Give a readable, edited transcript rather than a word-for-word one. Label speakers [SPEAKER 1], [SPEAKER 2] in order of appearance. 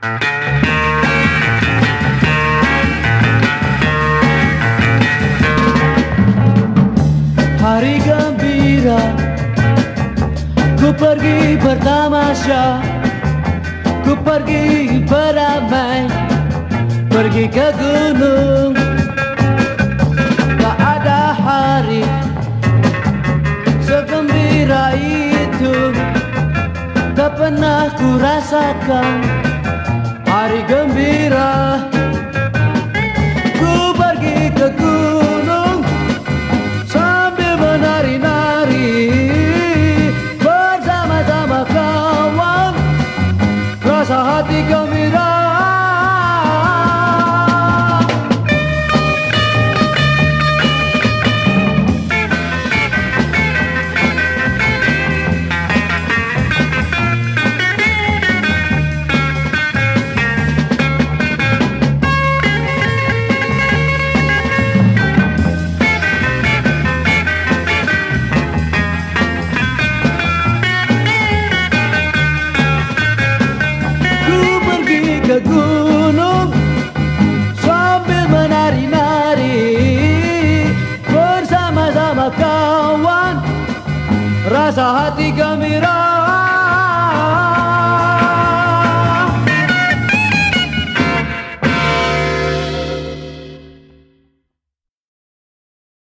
[SPEAKER 1] Hari gembira, ku pergi bertamasya, ku pergi beramai, pergi ke gunung. Tak ada hari segembira itu, tak pernah ku rasakan hari gembira. Ku pergi ke gunung sambil menari-nari bersama-sama kawan, rasa hati gembira.